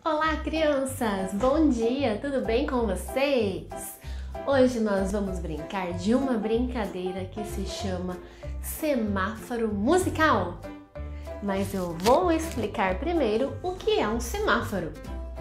Olá, crianças! Bom dia! Tudo bem com vocês? Hoje nós vamos brincar de uma brincadeira que se chama semáforo musical. Mas eu vou explicar primeiro o que é um semáforo.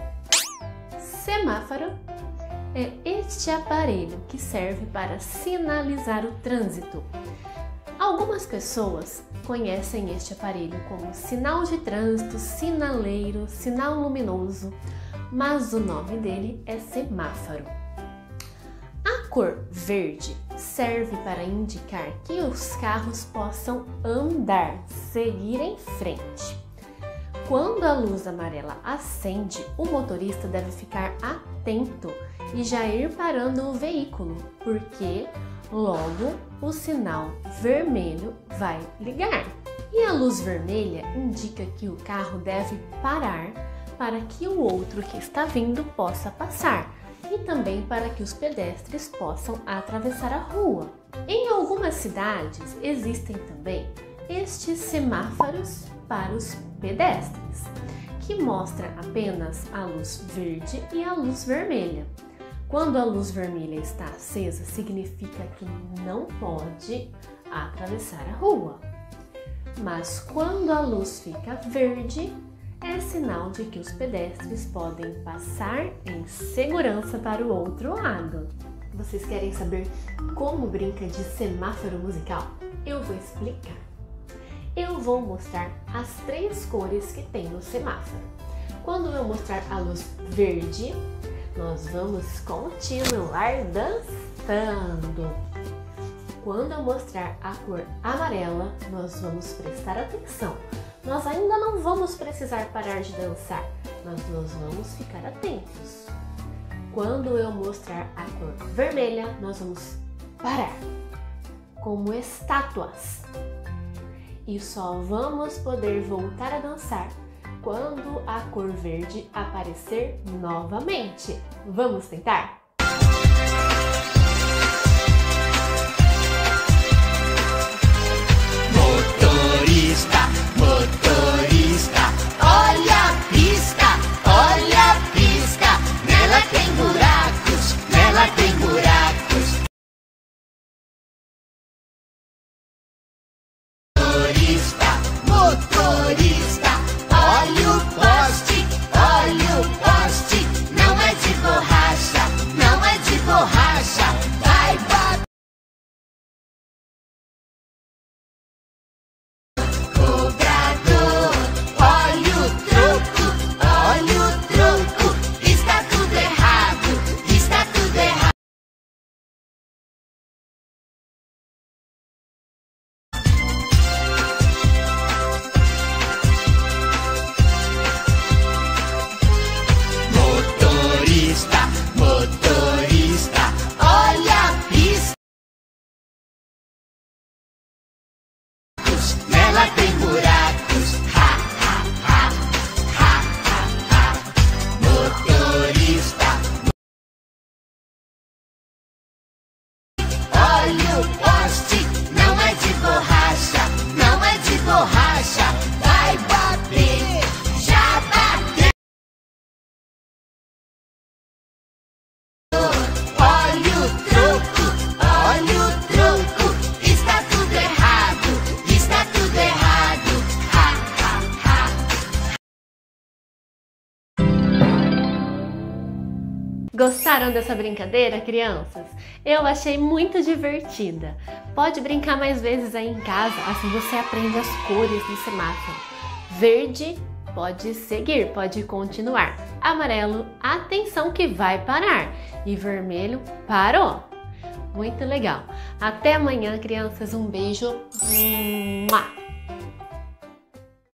Semáforo é este aparelho que serve para sinalizar o trânsito. Algumas pessoas conhecem este aparelho como sinal de trânsito, sinaleiro, sinal luminoso, mas o nome dele é semáforo. A cor verde serve para indicar que os carros possam andar, seguir em frente. Quando a luz amarela acende, o motorista deve ficar atento e já ir parando o veículo, porque logo o sinal vermelho vai ligar. E a luz vermelha indica que o carro deve parar para que o outro que está vindo possa passar e também para que os pedestres possam atravessar a rua. Em algumas cidades existem também estes semáforos para os pedestres, que mostra apenas a luz verde e a luz vermelha. Quando a luz vermelha está acesa, significa que não pode atravessar a rua. Mas quando a luz fica verde, é sinal de que os pedestres podem passar em segurança para o outro lado. Vocês querem saber como brinca de semáforo musical? Eu vou explicar. Eu vou mostrar as 3 cores que tem no semáforo. Quando eu mostrar a luz verde, nós vamos continuar dançando. Quando eu mostrar a cor amarela, nós vamos prestar atenção. Nós ainda não vamos precisar parar de dançar, mas nós vamos ficar atentos. Quando eu mostrar a cor vermelha, nós vamos parar, como estátuas. E só vamos poder voltar a dançar quando a cor verde aparecer novamente. Vamos tentar? Motorista, motorista, olha a pista, olha a pista. Nela tem buracos, nela tem buracos. Motorista, motorista, olha o poste, olha o poste. Não é de borracha, não é de borracha. Vai bater. Cobrador, olha o troco. Está tudo errado, está tudo errado. Motorista, motorista, olha a pista. Nela tem buracos. Ha, ha, ha, ha, ha, ha. Motorista, olha o poste. Não é de borracha, não é de borracha. Vai bater, já bateu. Olha o troco, está tudo errado, está tudo errado. Ha, ha, ha. Gostaram dessa brincadeira, crianças? Eu achei muito divertida. Pode brincar mais vezes aí em casa, assim você aprende as cores do semáforo. Verde, pode seguir, pode continuar. Amarelo, atenção que vai parar. E vermelho, parou. Muito legal. Até amanhã, crianças. Um beijo. Mua!